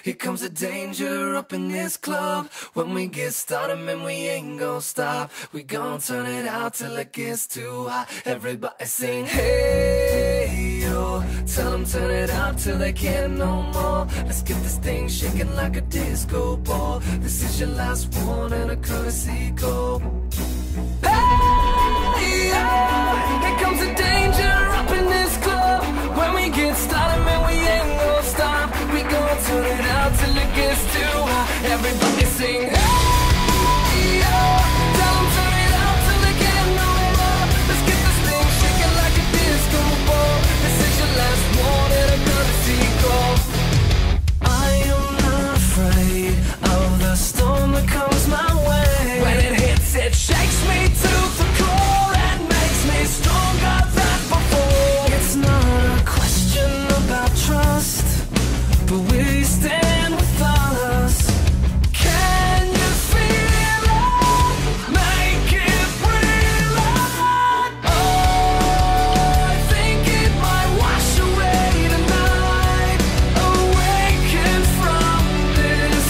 here comes the danger up in this club. When we get started, man, we ain't gon' stop. We gon' turn it out till it gets too hot. Everybody sing, hey, yo. Tell them turn it out till they can't no more. Let's get this thing shaking like a disco ball. This is your last one and a courtesy call. Hey, yo, here comes the danger up in this club. When we get started, man, we ain't gon' stop. We gon' turn it out till it gets too hot. Everybody sing, hey, yo. Tell them turn it out till they can't no more. Let's get this thing shaking like a disco ball. This is your last one and a courtesy call. I am not afraid of the storm that comes my way. When it hits, it shakes me to the core and makes me stronger than before. It's not a question about trust, but will you stand with us? Can you feel it? Make it real. Oh, I think it might wash away tonight. Awaken from this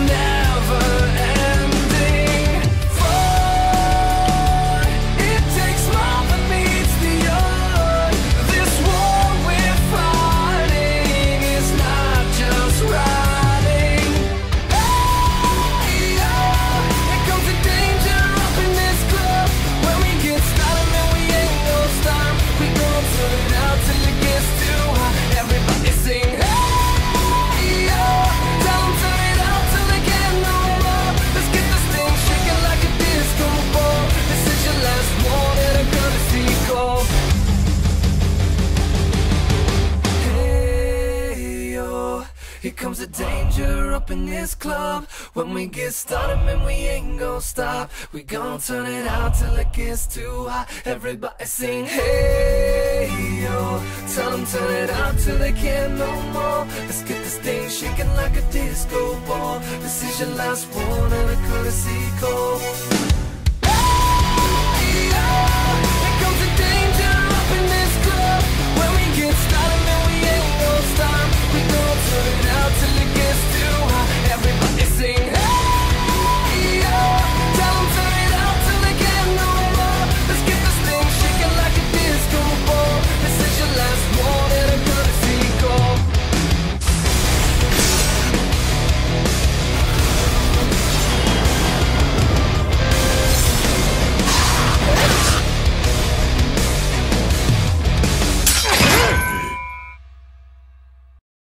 never-ending fight. It takes more than meets the eye. This war we're fighting is not just riding. Hey, yo, here comes the danger up in this club. When we get started, man, we ain't gon' stop. We gon' turn it out till it gets too hot. Everybody sing, hey, yo. Tell them turn it out till they can't no more. Let's get this thing shaking like a disco ball. This is your last one and a courtesy call. Hey, yo, here comes the danger up in this club. When we get started, man, we ain't gon' stop. We gon' turn it out till it gets too hot. Everybody sing, hey, yo. Tell them turn it out till they can't no more. Let's get this thing shaking like a disco ball. This is your last one and a courtesy call.